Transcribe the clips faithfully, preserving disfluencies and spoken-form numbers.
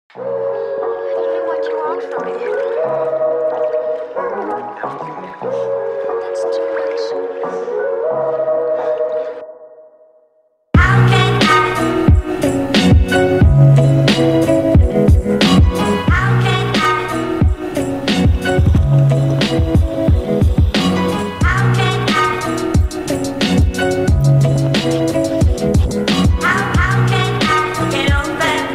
Give me what you want from me. That's too much. How can I? How can I? How can I? How, how can I get over?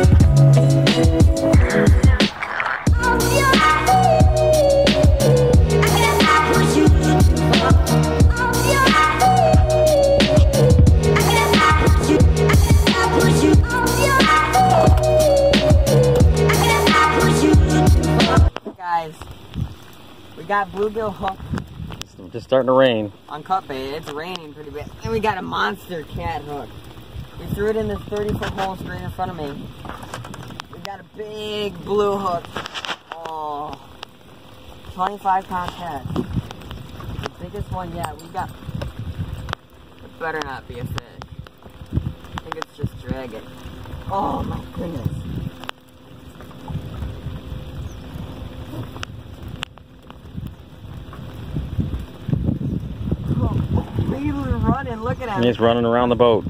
Guys, we got bluegill hook It's just starting to rain. on cut bait. It's raining pretty bad. And we got a monster cat hook. We threw it in this thirty foot hole straight in front of me. We got a big blue hook. Oh, twenty-five pound cat. The biggest one yet. We got, it better not be a fish. I think it's just dragging. Oh my goodness. He's running, look at him. He's running around the boat.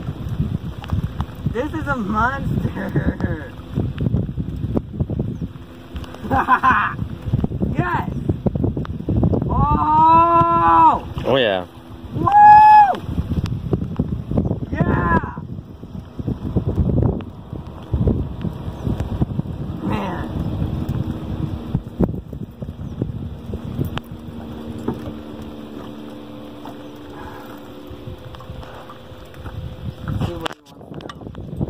This is a monster. Yes. Oh. Oh yeah. Woo. Yeah. Man. See what he wants to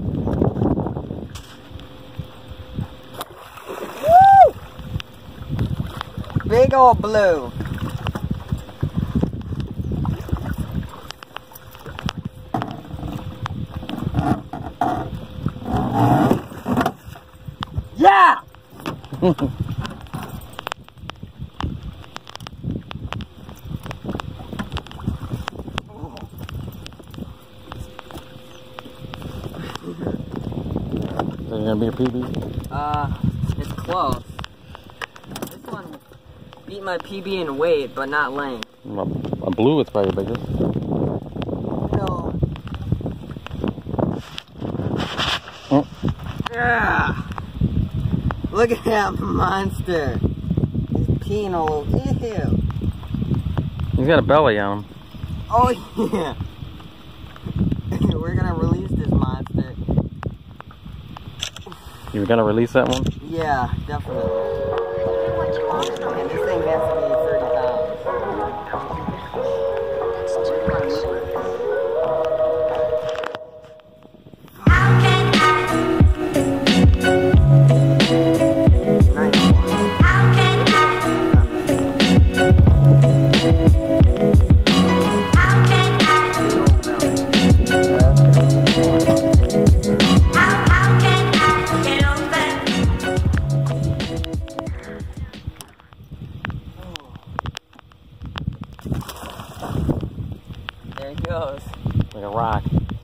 do. Woo! Big old blue. Yeah! Is it gonna be a P B? Uh, it's close. This one beat my P B in weight, but not length. A, a blue is probably the biggest. No. Oh. Yeah. Look at that monster. He's peeing all over. Ew. He's got a belly on him. Oh yeah. We're gonna release this monster. You gonna release that one? Yeah, definitely. Give me what you want from me. And this thing has to be thirty pounds. That's too much. How can I? Nice one. How can I? How can I? How, how can I get over? There he goes. Like a rock.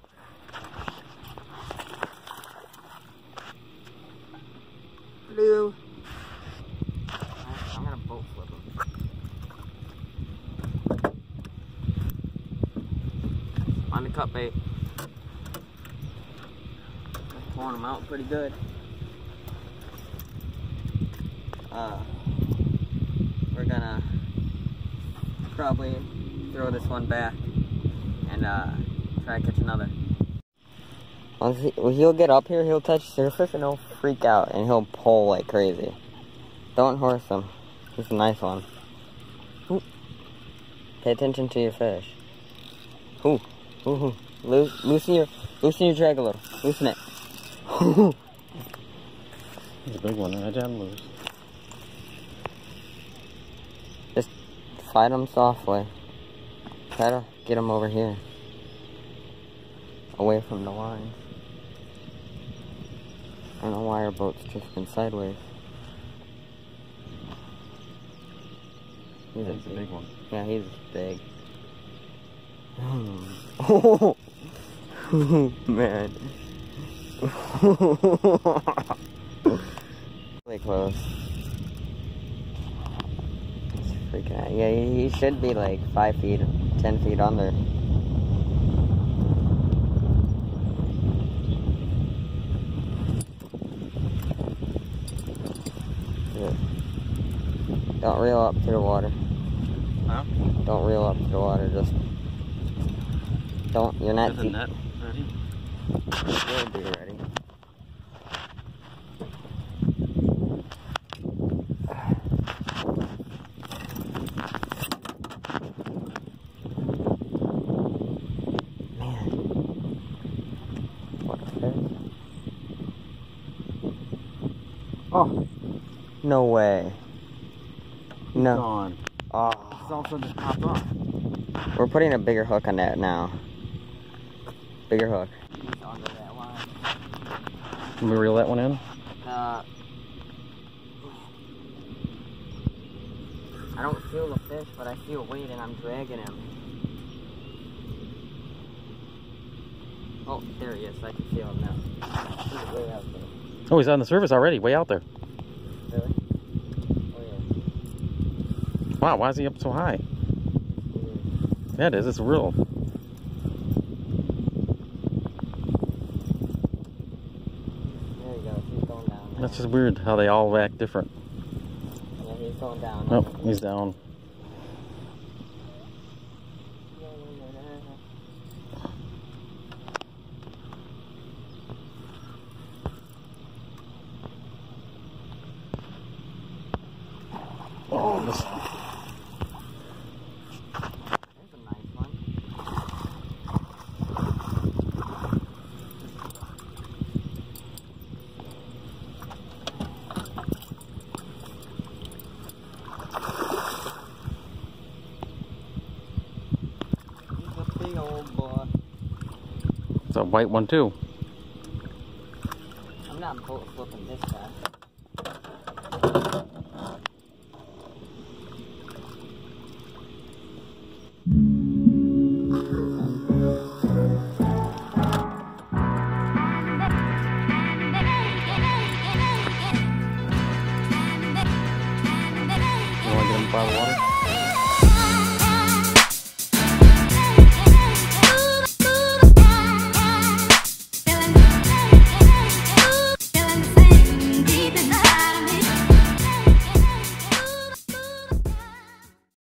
Blue. I'm gonna boat flip him. On the cut bait. Pulling him out pretty good. Uh, we're gonna probably throw this one back and uh, try to catch another. Once he, when he'll get up here, he'll touch surface and he'll freak out and he'll pull like crazy. Don't horse him. He's a nice one. Ooh. Pay attention to your fish. Ooh, ooh, ooh. Loo loosen your, loosen your drag a little. Loosen it. He's a big one, right down loose. Just fight him softly. Try to get him over here. Away from the lines. I don't know why our boat's drifting sideways. He's a That's a big one. Yeah, he's big. Oh, man. should be like five feet, ten feet under. Yeah. Don't reel up to the water. Huh? Don't reel up to the water. Just don't. You're not. Is the net ready? You'll be ready. Man, what a fish! Oh, no way. No. Gone. Oh. It's all of a sudden just popped off. We're putting a bigger hook on that now. Bigger hook. Can we reel that one in? Uh, I don't feel the fish, but I feel weight and I'm dragging him. Oh, there he is. I can feel him now. He's way out there. Oh, he's on the surface already, way out there. Really? Oh, yeah. Wow, why is he up so high? Weird. Yeah, it is. It's real. There he goes. He's going down now. That's just weird how they all act different. Yeah, he's going down. Oh, he's down. Oh, this. There's a nice one. He's a big old boy. It's a white one too. I'm not boat flipping this guy.